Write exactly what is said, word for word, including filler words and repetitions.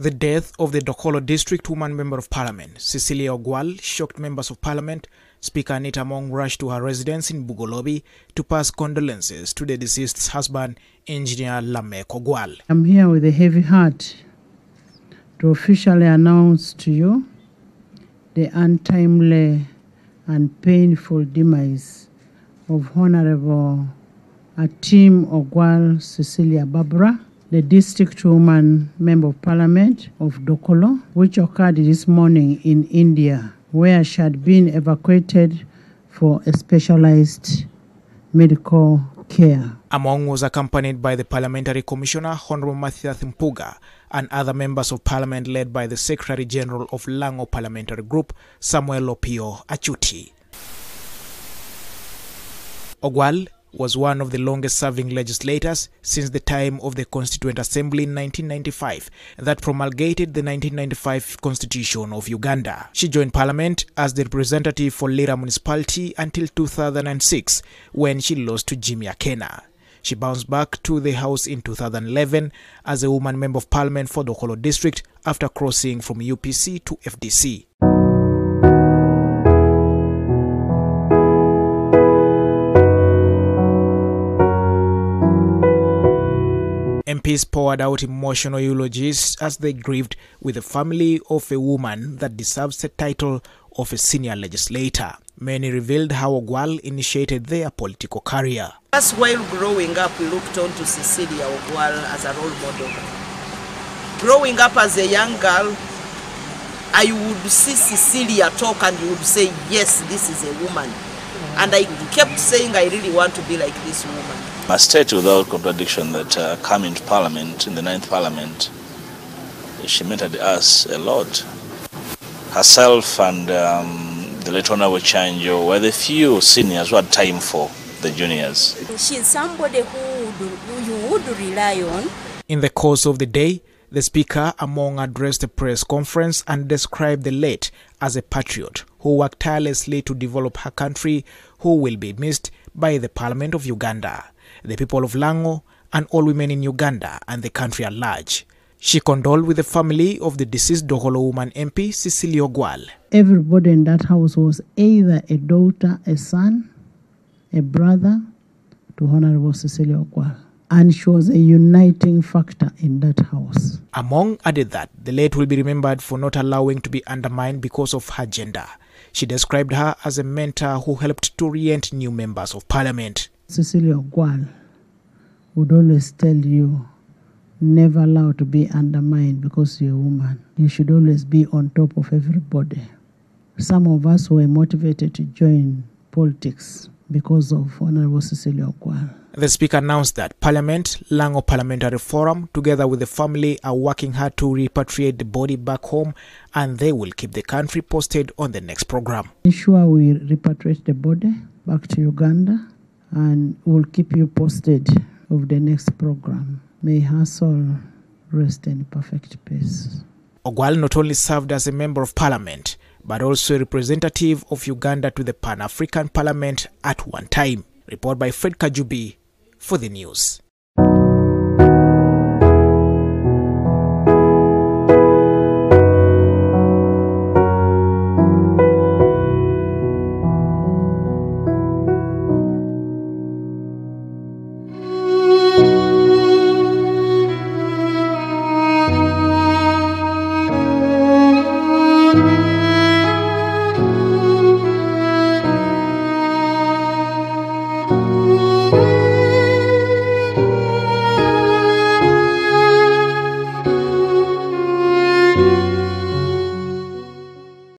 The death of the Dokolo District Woman Member of Parliament, Cecilia Ogwal, shocked members of Parliament. Speaker Anita Among rushed to her residence in Bugolobi to pass condolences to the deceased's husband, Engineer Lamek Ogwal. I'm here with a heavy heart to officially announce to you the untimely and painful demise of Honorable Atim Ogwal Cecilia Barbara, the District Woman Member of Parliament of Dokolo, which occurred this morning in India, where she had been evacuated for a specialized medical care. Among was accompanied by the Parliamentary Commissioner, Honorable Mathias Mpuga, and other members of Parliament led by the Secretary General of Lango Parliamentary Group, Samuel Opio Achuti. Ogwal was one of the longest-serving legislators since the time of the Constituent Assembly in nineteen ninety-five that promulgated the nineteen ninety-five Constitution of Uganda. She joined Parliament as the representative for Lira Municipality until two thousand six, when she lost to Jimmy Akena. She bounced back to the House in two thousand eleven as a woman Member of Parliament for Dokolo District after crossing from U P C to F D C. M Ps poured out emotional eulogies as they grieved with the family of a woman that deserves the title of a senior legislator. Many revealed how Ogwal initiated their political career. Just while growing up, we looked on to Cecilia Ogwal as a role model. Growing up as a young girl, I would see Cecilia talk and you would say, yes, this is a woman. And I kept saying, I really want to be like this woman. I state without contradiction that uh, coming to Parliament, in the ninth Parliament, she mentored us a lot. Herself and um, the late Honorable Chanjo were the few seniors who had time for the juniors. She's somebody who, who you would rely on. In the course of the day, the Speaker Among addressed a press conference and described the late as a patriot who worked tirelessly to develop her country, who will be missed by the Parliament of Uganda, the people of Lango, and all women in Uganda and the country at large. She condoled with the family of the deceased Dokolo woman M P, Cecilia Ogwal. Everybody in that house was either a daughter, a son, a brother to Honorable Cecilia Ogwal. And she was a uniting factor in that house. Among added that the late will be remembered for not allowing to be undermined because of her gender. She described her as a mentor who helped to orient new members of Parliament. Cecilia Ogwal would always tell you, never allow to be undermined because you're a woman. You should always be on top of everybody. Some of us were motivated to join politics because of Honorable Cecilia Ogwal. The Speaker announced that Parliament, Lango Parliamentary Forum, together with the family, are working hard to repatriate the body back home, and they will keep the country posted on the next program. Ensure we repatriate the body back to Uganda, and we'll keep you posted of the next program. May her soul rest in perfect peace. Ogwal not only served as a Member of Parliament, but also a representative of Uganda to the Pan-African Parliament at one time. Report by Fred Kajubi for the news.